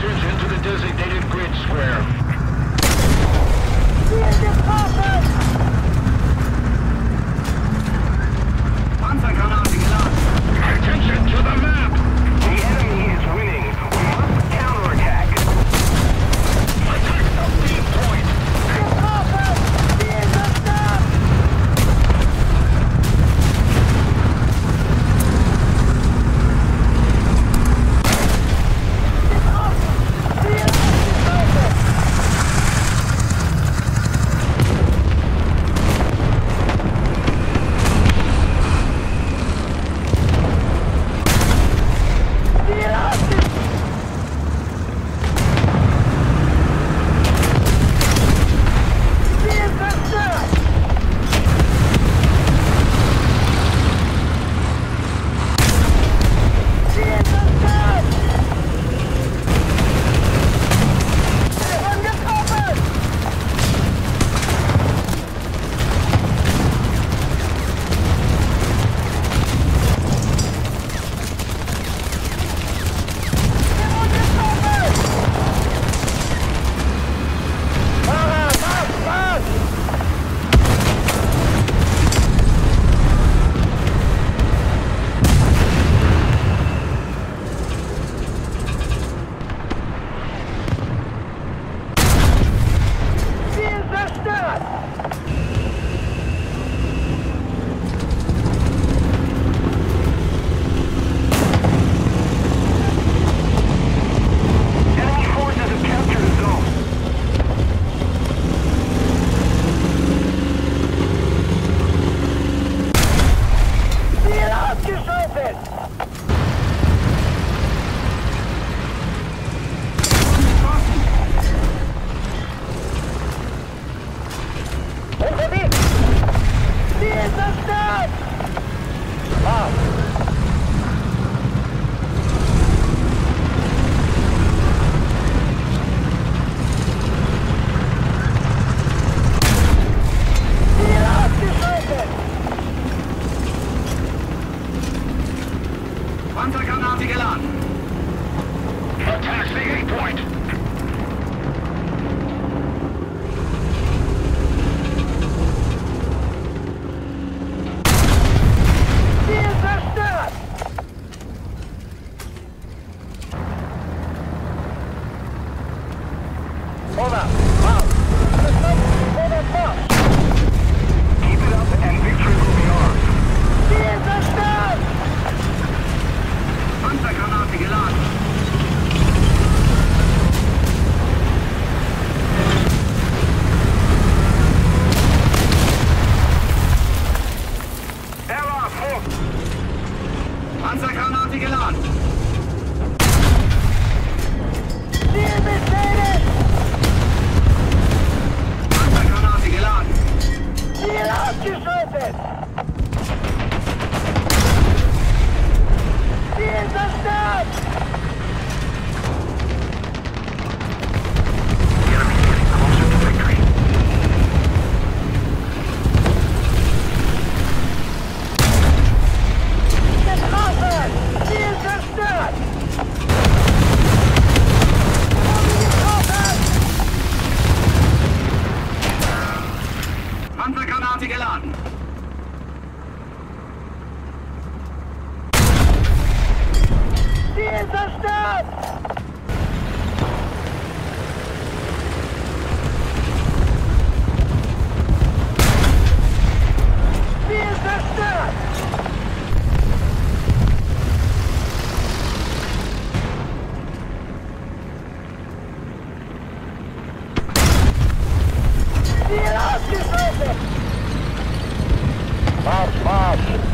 entrance into the designated grid square. Panzergranate geladen. Attention to the map! The enemy is winning. We must counterattack. Attack the lead point! Panzergranate geladen. Attack the A point! Hold up. Keep it up and victory will be ours. Panzergranate geladen. Error, vor! Panzergranate geladen. Panzergranate geladen. Ziel abgeschaltet! Ziel zerstört! The enemy is getting closer to victory. Getroffen! Ziel zerstört! Panzergranate geladen. Ziel zerstört! Ziel zerstört! Ziel ausgeschaltet! Marsch, Marsch!